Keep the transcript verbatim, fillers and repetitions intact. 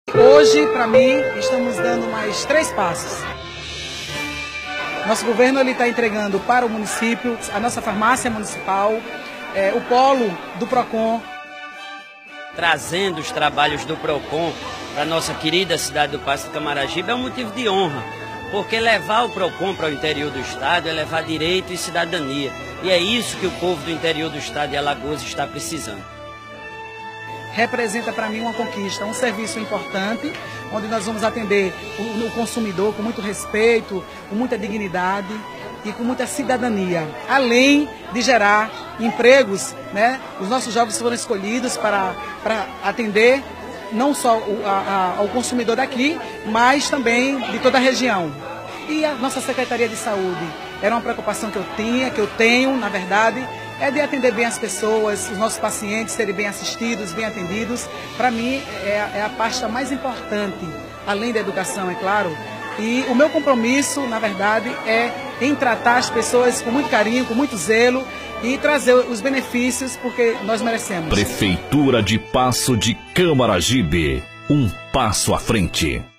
Hoje, para mim, estamos dando mais três passos. Nosso governo está entregando para o município a nossa farmácia municipal, é, o polo do PROCON. Trazendo os trabalhos do PROCON para a nossa querida cidade do Paço de Camaragibe é um motivo de honra, porque levar o PROCON para o interior do estado é levar direito e cidadania. E é isso que o povo do interior do estado de Alagoas está precisando. Representa para mim uma conquista, um serviço importante, onde nós vamos atender o, o consumidor com muito respeito, com muita dignidade e com muita cidadania, além de gerar empregos, né? Os nossos jovens foram escolhidos para, para atender não só o, a, a, ao consumidor daqui, mas também de toda a região. E a nossa Secretaria de Saúde era uma preocupação que eu tinha, que eu tenho, na verdade, é de atender bem as pessoas, os nossos pacientes serem bem assistidos, bem atendidos. Para mim, é, é a pasta mais importante, além da educação, é claro. E o meu compromisso, na verdade, é em tratar as pessoas com muito carinho, com muito zelo e trazer os benefícios, porque nós merecemos. Prefeitura de Paço de Camaragibe, um passo à frente.